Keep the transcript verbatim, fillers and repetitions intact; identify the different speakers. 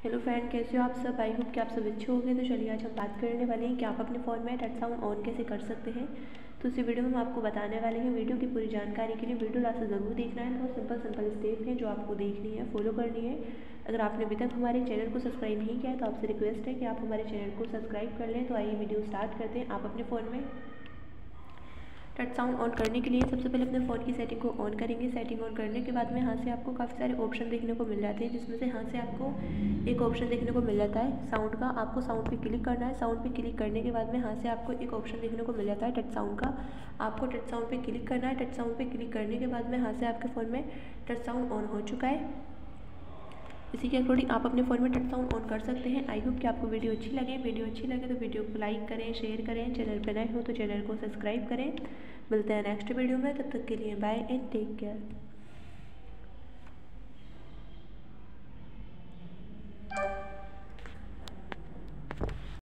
Speaker 1: Hello friend, कैसे हो आप सब। आई होप कि आप सब अच्छे होंगे। तो चलिए आज हम बात करने वाले हैं कि आप अपने फ़ोन में टच साउंड ऑन कैसे कर सकते हैं। तो इस वीडियो में हम आपको बताने वाले हैं। वीडियो की पूरी जानकारी के लिए वीडियो लास्ट ज़रूर देखना है। बहुत सिंपल सिंपल स्टेप हैं जो आपको देखनी है, फॉलो करनी है। अगर आपने अभी तक हमारे चैनल को सब्सक्राइब नहीं किया है तो आपसे रिक्वेस्ट है कि आप हमारे चैनल को सब्सक्राइब कर लें। तो आइए वीडियो स्टार्ट करते हैं। आप अपने फ़ोन में टच साउंड ऑन करने के लिए सबसे पहले अपने फ़ोन की सेटिंग को ऑन करेंगे। सेटिंग ऑन करने के बाद में यहाँ से आपको काफ़ी सारे ऑप्शन देखने को मिल जाते हैं, जिसमें से यहाँ से आपको एक ऑप्शन देखने को मिल जाता है साउंड का। आपको साउंड पे क्लिक करना है। साउंड पे क्लिक करने के बाद में यहाँ से आपको एक ऑप्शन देखने को मिल जाता है टच साउंड का। आपको टच साउंड पे क्लिक करना है। टच साउंड पे क्लिक करने के बाद में यहाँ से आपके फ़ोन में टच साउंड ऑन हो चुका है। इसी के अकॉर्डिंग आप अपने फ़ोन में टच साउंड ऑन कर सकते हैं। आई होप कि आपको वीडियो अच्छी लगे। वीडियो अच्छी लगे तो वीडियो को लाइक करें, शेयर करें। चैनल पर नए हो तो चैनल को सब्सक्राइब करें। मिलते हैं नेक्स्ट वीडियो में, तब तक के लिए बाय एंड टेक केयर।